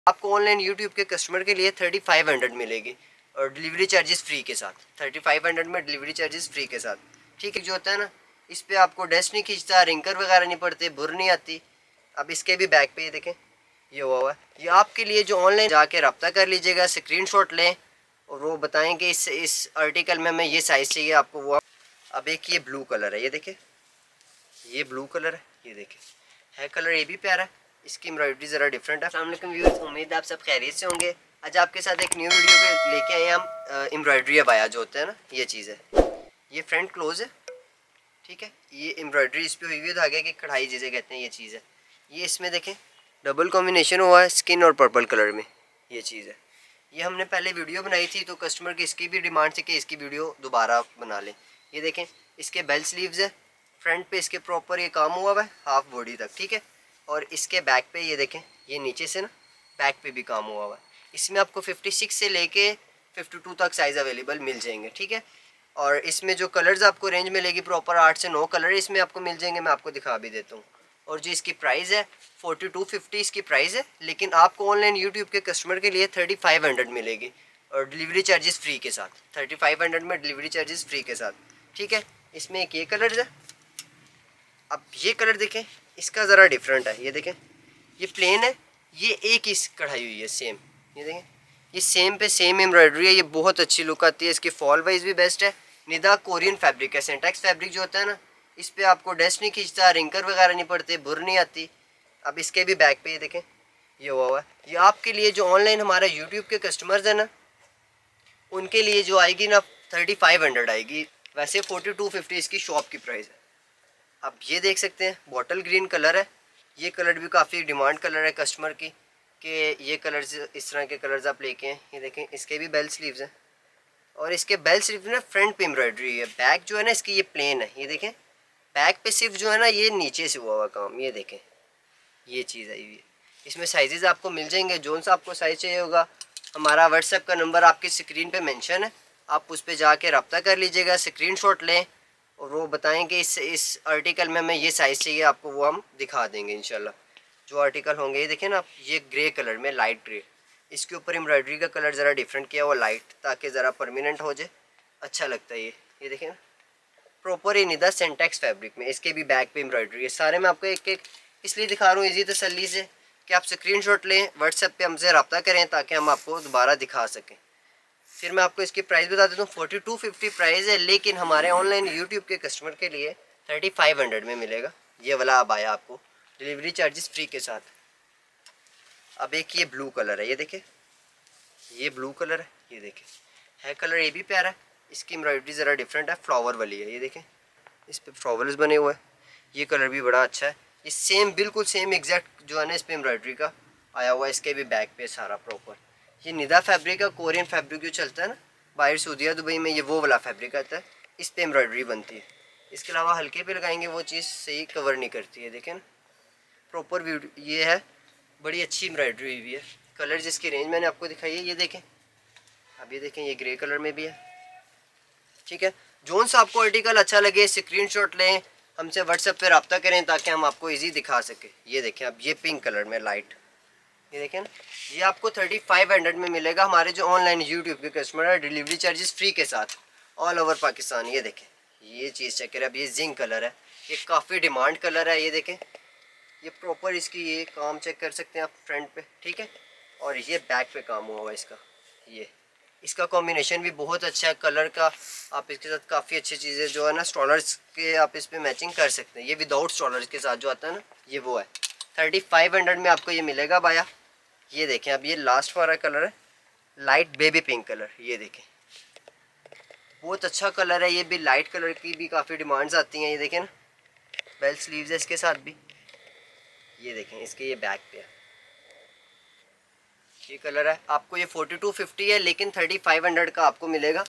आपको online YouTube के customer के लिए 3500 मिलेगी और डिलीवरी चार्जेस फ्री के साथ। 3500 में डिलीवरी चार्जेस फ्री के साथ। ठीक है, जो होता है ना, इस पर आपको डस्ट नहीं खींचता, रिंकर वगैरह नहीं पड़ते, बुर नहीं आती। अब इसके भी बैक पे ये देखें, ये हुआ हुआ है। ये आपके लिए जो ऑनलाइन जाके रब्ता कर लीजिएगा, स्क्रीनशॉट लें और वो बताएं कि इस आर्टिकल में मैं ये साइज़ चाहिए आपको वो। अब एक ये ब्लू कलर है, ये देखें, ये ब्लू कलर है, ये देखें है कलर ये भी प्यारा है। इसकी एम्ब्रॉयडरी ज़रा डिफरेंट है। अस्सलाम वालेकुम व्यूअर्स, उम्मीद है आप सब खैरियत से होंगे। आज आपके साथ एक न्यू वीडियो पे लेके आए हम एम्ब्रॉयडरी अबाया जो होता है ना, ये चीज़ है। ये फ्रंट क्लोज है, ठीक है। ये एम्ब्रॉयडरी इस पर हुई हुई है, धागे की कढ़ाई जिसे कहते हैं, ये चीज़ है। ये इसमें देखें डबल कॉम्बिनेशन हुआ है स्किन और पर्पल कलर में, ये चीज़ है। ये हमने पहले वीडियो बनाई थी तो कस्टमर की इसकी भी डिमांड थी कि इसकी वीडियो दोबारा बना लें। ये देखें इसके बेल स्लीव्स है, फ्रंट पे इसके प्रॉपर ये काम हुआ हुआ है हाफ बॉडी तक, ठीक है। और इसके बैक पे ये देखें, ये नीचे से ना बैक पे भी काम हुआ हुआ है। इसमें आपको 56 से लेके 52 तक साइज़ अवेलेबल मिल जाएंगे, ठीक है। और इसमें जो कलर्स आपको रेंज मिलेगी प्रॉपर 8 से 9 कलर इसमें आपको मिल जाएंगे, मैं आपको दिखा भी देता हूँ। और जो इसकी प्राइस है 4250 इसकी प्राइस है, लेकिन आपको ऑनलाइन यूट्यूब के कस्टमर के लिए 3500 मिलेगी और डिलीवरी चार्जेस फ्री के साथ। 3500 में डिलीवरी चार्जेस फ्री के साथ, ठीक है। इसमें एक ये कलर है। अब ये कलर देखें, इसका ज़रा डिफरेंट है। ये देखें, ये प्लेन है, ये एक ही कढ़ाई हुई है सेम। ये देखें, ये सेम पे सेम एम्ब्रॉयडरी है। ये बहुत अच्छी लुक आती है, इसकी फॉल वाइज भी बेस्ट है। निदा कोरियन फैब्रिक है, सेंटेक्स फैब्रिक जो होता है ना, इस पर आपको डस्ट नहीं खींचता, रिंकर वगैरह नहीं पड़ते, बुर नहीं आती। अब इसके भी बैक पे ये देखें, ये हुआ हुआ है। ये आपके लिए जो ऑनलाइन हमारा यूट्यूब के कस्टमर्स हैं ना, उनके लिए जो आएगी ना 3500 आएगी। वैसे 4250 इसकी शॉप की प्राइस है। अब ये देख सकते हैं बॉटल ग्रीन कलर है। ये कलर भी काफ़ी डिमांड कलर है कस्टमर की कि ये कलर्स, इस तरह के कलर्स आप लेके हैं। ये देखें इसके भी बेल स्लीव्स हैं और इसके बेल स्लीव ना फ्रंट पे एम्ब्रॉयडरी है। बैक जो है ना इसकी ये प्लेन है। ये देखें बैक पे सिर्फ जो है ना ये नीचे से हुआ हुआ काम, ये देखें ये चीज़ है। ये इसमें साइजेस आपको मिल जाएंगे, जोन सा आपको साइज चाहिए होगा। हमारा व्हाट्सएप का नंबर आपकी स्क्रीन पे मेंशन है, आप उस पर जाके रब्ता कर लीजिएगा, स्क्रीनशॉट लें और वो बताएं कि इस आर्टिकल में मैं ये साइज़ चाहिए आपको, वो हम दिखा देंगे इंशाल्लाह। जो आर्टिकल होंगे ये देखें ना आप, ये ग्रे कलर में लाइट ग्रे, इसके ऊपर एम्ब्रॉयडरी का कलर ज़रा डिफरेंट किया हुआ लाइट, ताकि ज़रा परमानेंट हो जाए, अच्छा लगता है। ये देखें ना प्रॉपर ही निदा सेंटेक्स फैब्रिक में। इसके भी बैक पे एम्ब्रॉयडरी है। सारे मैं आपको एक एक इसलिए दिखा रहा हूँ इजी तसल्ली से कि आप स्क्रीनशॉट लें, व्हाट्सएप पे हमसे रब्ता करें ताकि हम आपको दोबारा दिखा सकें। फिर मैं आपको इसकी प्राइस बता देता हूँ। 4250 प्राइस है, लेकिन हमारे ऑनलाइन यूट्यूब के कस्टमर के लिए 3500 में मिलेगा। ये वाला अब आया आपको डिलीवरी चार्जेस फ्री के साथ। अब एक ये ब्लू कलर है, ये देखें, ये ब्लू कलर है, ये देखें है कलर ये भी प्यारा है। इसकी एम्ब्रॉयडरी ज़रा डिफरेंट है, फ्लावर वाली है। ये देखें इस पर फ्लावर्स बने हुए हैं। ये कलर भी बड़ा अच्छा है। ये सेम बिल्कुल सेम एग्जैक्ट जो है ना इस पर एम्ब्रॉयडरी का आया हुआ है। इसके भी बैक पे सारा प्रॉपर ये निदा फैब्रिक है, कोरियन फैब्रिक जो चलता है ना बाहर सऊदीया दुबई में, ये वो वाला फैब्रिक आता है, इस पर एम्ब्रॉयडरी बनती है। इसके अलावा हल्के पे लगाएंगे वो चीज़ सही कवर नहीं करती है। देखें ना प्रॉपर वीडियो ये है, बड़ी अच्छी एम्ब्रॉयडरी हुई है। कलर जिसकी रेंज मैंने आपको दिखाई है, ये देखें। अब ये देखें ये ग्रे कलर में भी है, ठीक है। जोन सा आपको आर्टिकल अच्छा लगे स्क्रीनशॉट लें, हमसे व्हाट्सएप पे रब्ता करें ताकि हम आपको इजी दिखा सके। ये देखें अब ये पिंक कलर में लाइट, ये देखें ना, ये आपको 3500 में मिलेगा। हमारे जो ऑनलाइन यूट्यूब के कस्टमर है डिलीवरी चार्जेस फ्री के साथ ऑल ओवर पाकिस्तान। ये देखें ये चीज़ चेक करें। अब ये जिंक कलर है, ये काफ़ी डिमांड कलर है। ये देखें ये प्रॉपर इसकी ये काम चेक कर सकते हैं आप फ्रंट पे, ठीक है। और ये बैक पे काम हुआ हुआ इसका। ये इसका कॉम्बिनेशन भी बहुत अच्छा है कलर का। आप इसके साथ काफ़ी अच्छी चीज़ें जो है ना स्टॉलर्स के आप इस पर मैचिंग कर सकते हैं। ये विदाउट स्टॉलर्स के साथ जो आता है ना, ये वो है। 3500 में आपको ये मिलेगा बाया। ये देखें अब ये लास्ट वाला कलर है लाइट बेबी पिंक कलर। ये देखें बहुत अच्छा कलर है। ये भी लाइट कलर की भी काफ़ी डिमांड्स आती हैं। ये देखें ना बेल स्लीव्स है इसके साथ भी। ये देखें इसके ये बैक पे है, ये कलर है। आपको ये 4250 है, लेकिन 3500 का आपको मिलेगा